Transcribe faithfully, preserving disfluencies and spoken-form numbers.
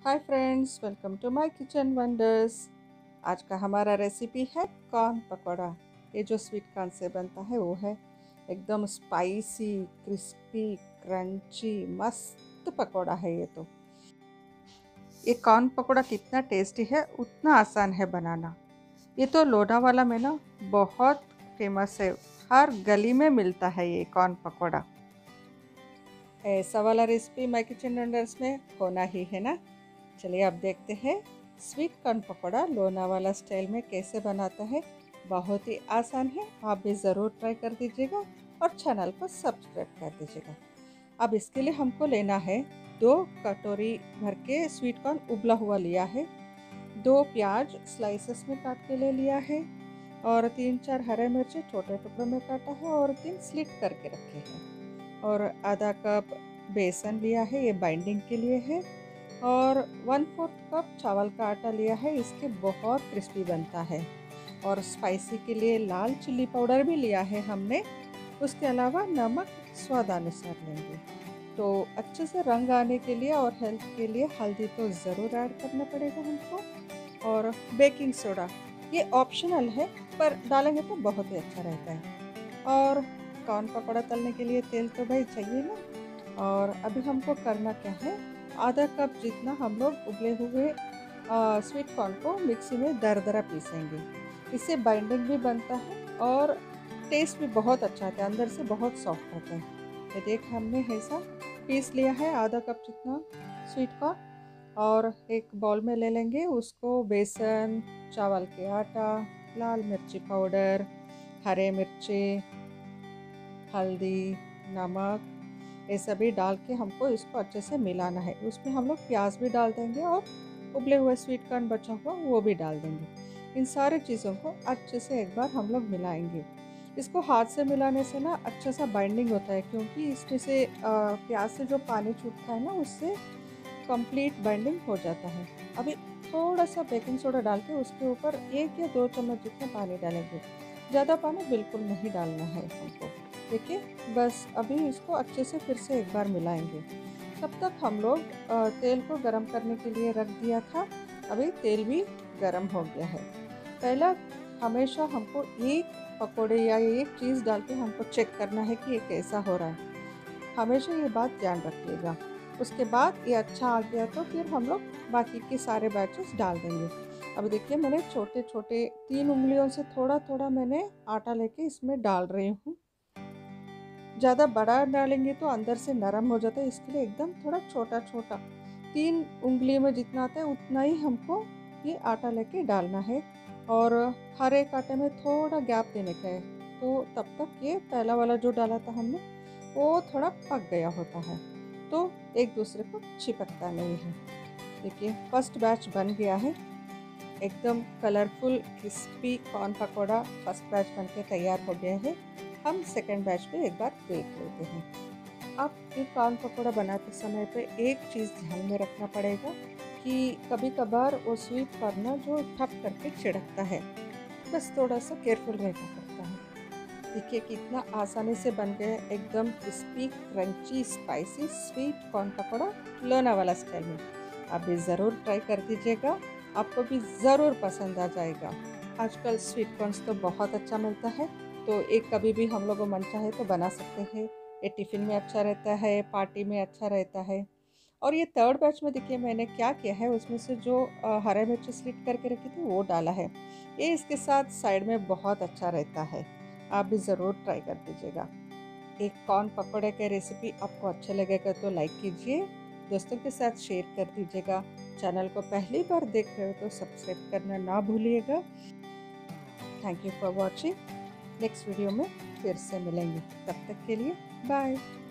Hi friends, welcome to my kitchen wonders. आज का हमारा रेसिपी है कॉर्न पकौड़ा। ये जो स्वीट कॉर्न से बनता है वो है एकदम स्पाइसी, क्रिस्पी, क्रंची, मस्त पकौड़ा है ये तो। ये कॉर्न पकौड़ा कितना टेस्टी है उतना आसान है बनाना। ये तो लोनावाला में ना बहुत फेमस है, हर गली में मिलता है ये कॉर्न पकौड़ा। ऐसा वाला रेसिपी माय किचन वंडर्स में होना ही है ना। चलिए अब देखते हैं sweet corn pakora Lonavala style में कैसे बनाता है। बहुत ही आसान है, आप भी ज़रूर ट्राई कर दीजिएगा और चैनल को सब्सक्राइब कर दीजिएगा। अब इसके लिए हमको लेना है दो कटोरी भर के स्वीट कॉर्न उबला हुआ लिया है, दो प्याज स्लाइसेस में काट के ले लिया है और तीन चार हरे मिर्ची छोटे टुकड़ों में काटा है और तीन स्लिट करके रखे हैं और आधा कप बेसन लिया है, ये बाइंडिंग के लिए है और वन फोर्थ कप चावल का आटा लिया है, इसके बहुत क्रिस्पी बनता है। और स्पाइसी के लिए लाल चिल्ली पाउडर भी लिया है हमने। उसके अलावा नमक स्वाद अनुसार लेंगे। तो अच्छे से रंग आने के लिए और हेल्थ के लिए हल्दी तो ज़रूर ऐड करना पड़ेगा हमको। और बेकिंग सोडा ये ऑप्शनल है, पर डालेंगे तो बहुत ही अच्छा रहता है। और कॉर्न पकौड़ा तलने के लिए तेल तो भाई चाहिए ना। और अभी हमको करना क्या है, आधा कप जितना हम लोग उबले हुए स्वीट कॉर्न को मिक्सी में दरदरा पीसेंगे। इससे बाइंडिंग भी बनता है और टेस्ट भी बहुत अच्छा आता है, अंदर से बहुत सॉफ्ट होता है। ये देख हमने ऐसा पीस लिया है आधा कप जितना स्वीट कॉर्न। और एक बाउल में ले लेंगे उसको बेसन, चावल के आटा, लाल मिर्ची पाउडर, हरे मिर्ची, हल्दी, नमक, ये सभी डाल के हमको इसको अच्छे से मिलाना है। उसमें हम लोग प्याज भी डाल देंगे और उबले हुए स्वीट कॉर्न बचा हुआ वो भी डाल देंगे। इन सारी चीज़ों को अच्छे से एक बार हम लोग मिलाएंगे। इसको हाथ से मिलाने से ना अच्छा सा बाइंडिंग होता है, क्योंकि इसमें से प्याज से जो पानी छूटता है ना उससे कंप्लीट बाइंडिंग हो जाता है। अभी थोड़ा सा बेकिंग सोडा डाल के उसके ऊपर एक या दो चम्मच जितना पानी डालेंगे, ज़्यादा पानी बिल्कुल नहीं डालना है हमको। देखिए बस अभी इसको अच्छे से फिर से एक बार मिलाएंगे। तब तक हम लोग तेल को गरम करने के लिए रख दिया था। अभी तेल भी गरम हो गया है। पहला हमेशा हमको एक पकोड़े या एक चीज़ डाल के हमको चेक करना है कि ये कैसा हो रहा है, हमेशा ये बात ध्यान रखिएगा। उसके बाद ये अच्छा आ गया तो फिर हम लोग बाकी के सारे बैचेस डाल देंगे। अब देखिए मैंने छोटे छोटे तीन उंगलियों से थोड़ा थोड़ा मैंने आटा लेके इसमें डाल रही हूँ। ज़्यादा बड़ा डालेंगे तो अंदर से नरम हो जाता है, इसके लिए एकदम थोड़ा छोटा छोटा तीन उंगली में जितना आता है उतना ही हमको ये आटा लेके डालना है। और हर एक आटे में थोड़ा गैप देने का है, तो तब तक ये पहला वाला जो डाला था हमने वो थोड़ा पक गया होता है, तो एक दूसरे को चिपकता नहीं है। देखिए फर्स्ट बैच बन गया है, एकदम colourful crispy corn pakora first batch बन के तैयार हो गया है। हम सेकेंड बैच पे एक बार देख लेते हैं। अब ये कॉर्न पकौड़ा बनाते समय पे एक चीज़ ध्यान में रखना पड़ेगा कि कभी कभार वो स्वीट कॉर्न जो ठप करके छिड़कता है, बस थोड़ा सा केयरफुल रहना पड़ता है। देखिए कितना आसानी से बन गया, एकदम crispy, crunchy, spicy sweet corn pakora Lonavala style में। आप भी ज़रूर ट्राई कर दीजिएगा, आपको भी ज़रूर पसंद आ जाएगा। आजकल स्वीट कॉर्न्स तो बहुत अच्छा मिलता है, तो एक कभी भी हम लोग को मन चाहे तो बना सकते हैं। ये टिफ़िन में अच्छा रहता है, पार्टी में अच्छा रहता है। और ये थर्ड बैच में देखिए मैंने क्या किया है, उसमें से जो हरे मिर्ची स्लिट करके रखी थी वो डाला है। ये इसके साथ साइड में बहुत अच्छा रहता है, आप भी ज़रूर ट्राई कर दीजिएगा। एक कॉर्न पकौड़े की रेसिपी आपको अच्छा लगेगा तो लाइक कीजिए, दोस्तों के साथ शेयर कर दीजिएगा। चैनल को पहली बार देख रहे हो तो सब्सक्राइब करना ना भूलिएगा। Thank you for watching. Next video में फिर से मिलेंगे, तब तक के लिए बाय।